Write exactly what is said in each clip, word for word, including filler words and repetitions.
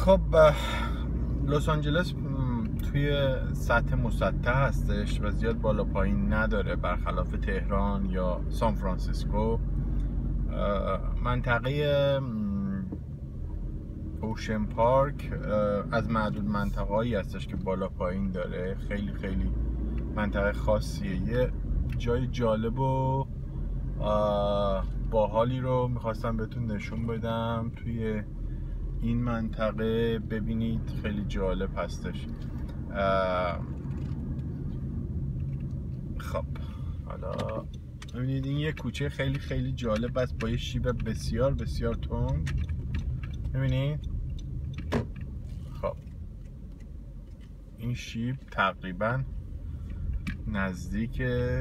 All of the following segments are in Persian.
خب لس آنجلس توی سطح مسطح هستش و زیاد بالا پایین نداره، برخلاف تهران یا سان فرانسیسکو. منطقه اوشن پارک از معدود منطقه‌ای هستش که بالا پایین داره. خیلی خیلی منطقه خاصیه. یه جای جالب و باحالی رو میخواستم بهتون نشون بدم توی این منطقه. ببینید خیلی جالب هستش. خب حالا ببینید این یه کوچه خیلی خیلی جالب است با یه شیب بسیار بسیار تند. ببینید خب این شیب تقریبا نزدیک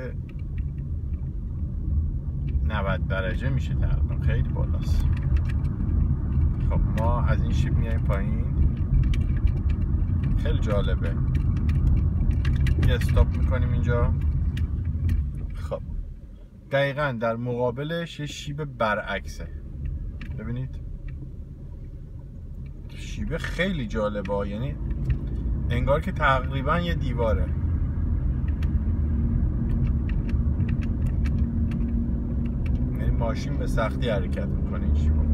نود درجه میشه، تقریبا خیلی بالاست. خب ما از این شیب میایم پایین. خیلی جالبه. یه استاپ میکنیم اینجا. خب دقیقا در مقابلش یه شیب برعکسه. ببینید شیب خیلی جالبه، یعنی انگار که تقریبا یه دیواره. یعنی ماشین به سختی حرکت میکنه این شیب.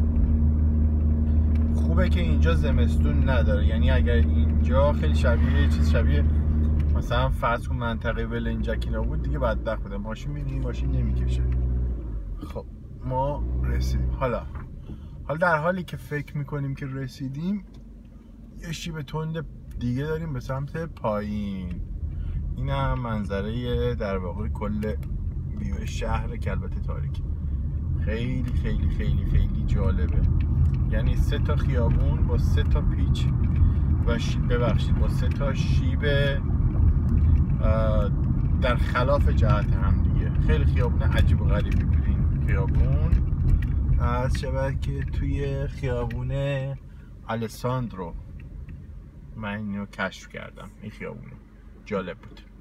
خوبه که اینجا زمستون نداره، یعنی اگر اینجا خیلی شبیه یه چیز شبیه مثلا فرض کن منطقه ولنجکینا بود دیگه بدبخت بوده. ماشین می‌بینی ماشین نمیکشه. خب ما رسیدیم. حالا حالا در حالی که فکر میکنیم که رسیدیم یه شیب تند دیگه داریم به سمت پایین. این هم منظره در واقع کل ویو شهر که البته تاریک. خیلی خیلی خیلی خیلی جالبه. یعنی سه تا خیابون با سه تا پیچ و شیب ببخشید با سه تا شیب در خلاف جهت هم دیگه. خیلی خیابون عجیب و غریبی بود این خیابون. از شبه که توی خیابون الساندرو من اینو کشف کردم. این خیابون جالب بود.